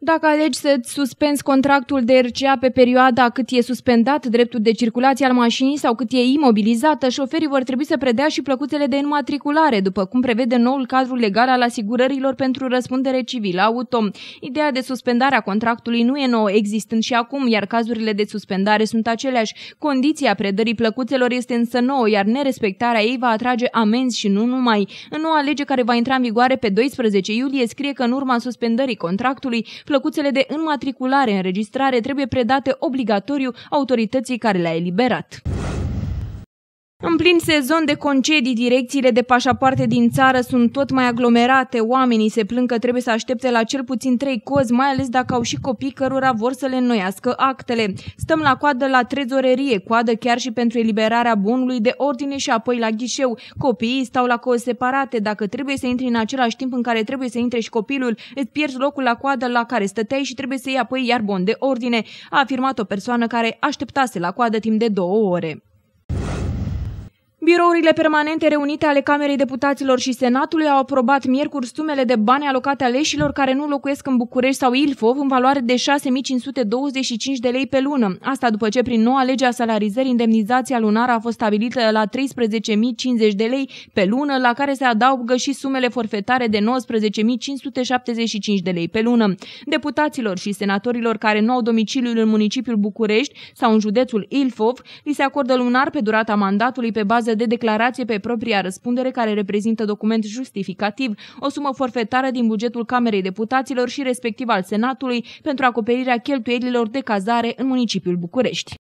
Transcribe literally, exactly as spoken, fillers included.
Dacă alegi să-ți suspenzi contractul de R C A pe perioada cât e suspendat dreptul de circulație al mașinii sau cât e imobilizată, șoferii vor trebui să predea și plăcuțele de înmatriculare, după cum prevede noul cadru legal al asigurărilor pentru răspundere civilă auto. Ideea de suspendare a contractului nu e nouă, existând și acum, iar cazurile de suspendare sunt aceleași. Condiția predării plăcuțelor este însă nouă, iar nerespectarea ei va atrage amenzi și nu numai. În noua lege care va intra în vigoare pe doisprezece iulie scrie că în urma suspendării contractului, plăcuțele de înmatriculare, înregistrare trebuie predate obligatoriu autorității care le-a eliberat. În plin sezon de concedii, direcțiile de pașapoarte din țară sunt tot mai aglomerate. Oamenii se plâng că trebuie să aștepte la cel puțin trei cozi, mai ales dacă au și copii cărora vor să le înnoiască actele. Stăm la coadă la trezorerie, coadă chiar și pentru eliberarea bonului de ordine și apoi la ghișeu. Copiii stau la cozi separate. Dacă trebuie să intri în același timp în care trebuie să intre și copilul, îți pierzi locul la coadă la care stăteai și trebuie să iei apoi iar bon de ordine, a afirmat o persoană care așteptase la coadă timp de două ore. Birourile permanente reunite ale Camerei Deputaților și Senatului au aprobat miercuri sumele de bani alocate aleșilor care nu locuiesc în București sau Ilfov în valoare de șase mii cinci sute douăzeci și cinci de lei pe lună. Asta după ce prin noua lege a salarizării indemnizația lunară a fost stabilită la treisprezece mii cincizeci de lei pe lună, la care se adaugă și sumele forfetare de nouăsprezece mii cinci sute șaptezeci și cinci de lei pe lună. Deputaților și senatorilor care nu au domiciliul în municipiul București sau în județul Ilfov li se acordă lunar pe durata mandatului pe bază de declarație pe propria răspundere care reprezintă document justificativ, o sumă forfetară din bugetul Camerei Deputaților și respectiv al Senatului pentru acoperirea cheltuielilor de cazare în municipiul București.